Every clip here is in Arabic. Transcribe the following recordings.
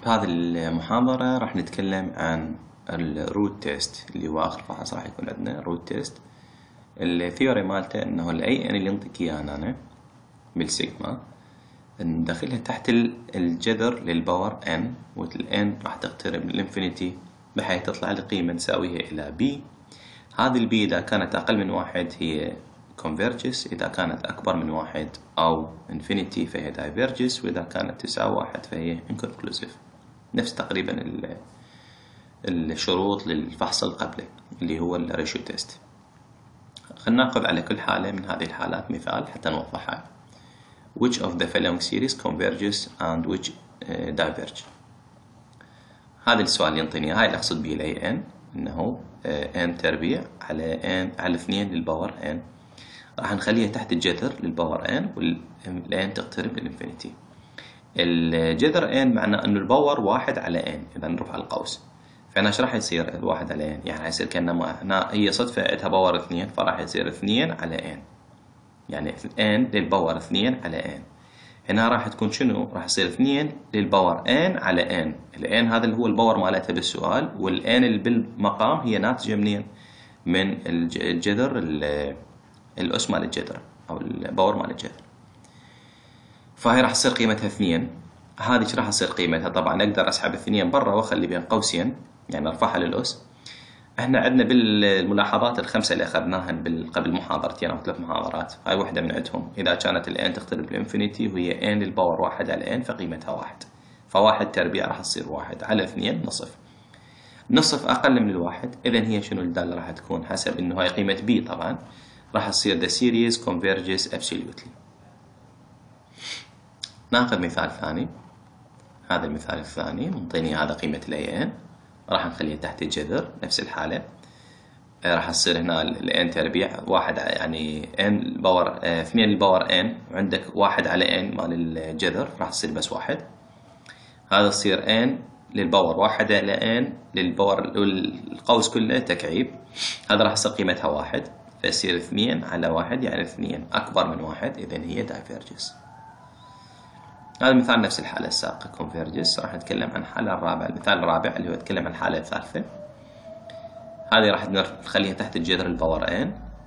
بهذه المحاضرة راح نتكلم عن الروت تيست اللي هو آخر فحص راح يكون عندنا روت تيست. الثيوري مالته إنه الأي إن اللي ينطيك إياه أنا بالسيجما ندخلها تحت الجذر للباور n، والN راح تقترب من الانفينيتي بحيث تطلع لي قيمة نساويها إلى b. هذه البي إذا كانت أقل من 1 هي converges، إذا كانت أكبر من 1 أو infinity فهي diverges، وإذا كانت تساوي 1 فهي inconclusive. نفس تقريبا الشروط للفحص القبلي اللي هو الريشيو تيست. خلينا ناخذ على كل حالة من هذه الحالات مثال حتى نوضحها. Which of the following series converges and which diverge؟ هذا السؤال ينطيني، هاي اللي أقصد به ال n، إنه n تربيع على 2 للباور n، راح نخليها تحت الجذر للباور n، والn تقترب للإنفينيتي. الجذر n معناه إنه الباور 1 على n، إذا نرفع القوس، فهنا إيش راح يصير 1 على n؟ يعني يصير كأنه هي صدفة عندها باور 2، فراح يصير 2 على n، يعني n للباور 2 على n. هنا راح تكون شنو؟ راح يصير 2 للباور n على n. ال n هذا اللي هو الباور مالتها بالسؤال، وال n اللي بالمقام هي ناتجة منين؟ من الجذر، الأس مال الجذر أو الباور مال الجذر. فهي راح تصير قيمتها 2. هذه ايش راح تصير قيمتها؟ طبعا أقدر أسحب 2 برا وأخلي بين قوسين، يعني أرفعها للأس. احنا عندنا بالملاحظات الخمسة اللي أخذناها قبل محاضرتين أو 3 محاضرات، هاي واحدة من عندهم. إذا كانت ال n تقترب بالإنفينيتي وهي n للباور 1 على n فقيمتها 1، فواحد تربيع راح تصير 1 على 2 نصف. نصف أقل من الواحد، إذا هي شنو الدالة راح تكون حسب إنه هاي قيمة b طبعا، راح تصير the series converges absolutely. ناخذ مثال ثاني. هذا المثال الثاني منطيني هذا قيمة ال n، راح نخليها تحت الجذر نفس الحالة. راح تصير هنا ال n تربيع 1 يعني n باور 2 الباور n، وعندك 1 على n مال الجذر راح تصير بس 1. هذا تصير n للباور 1 على n للباور القوس كله تكعيب، هذا راح تصير قيمتها 1، فيصير 2 على 1 يعني 2 أكبر من 1، إذا هي diverges. هذا المثال نفس الحالة السابقة converges. راح نتكلم عن الحالة الرابعة، المثال الرابع اللي هو يتكلم عن الحالة الثالثة. هذه راح نخليها تحت الجذر الباور n،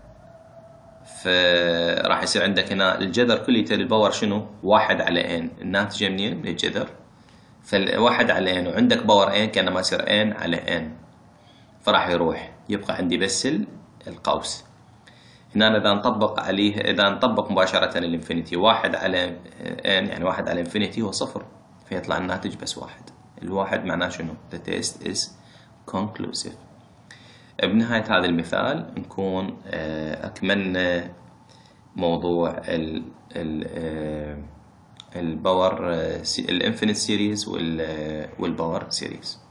فراح يصير عندك هنا الجذر كليته للباور شنو؟ 1 على n، الناتجة منين؟ من الجذر، فالواحد على n وعندك باور n كأنما يصير n على n، فراح يروح يبقى عندي بس القوس. هنا إذا نطبق عليه، إذا نطبق مباشرة الانفينيتي 1 على n يعني 1 على انفينيتي هو 0، فيطلع الناتج بس 1. الواحد معناه شنو؟ The test is conclusive. بنهاية هذا المثال نكون أكملنا موضوع الباور الانفينيت سيريز والباور سيريز.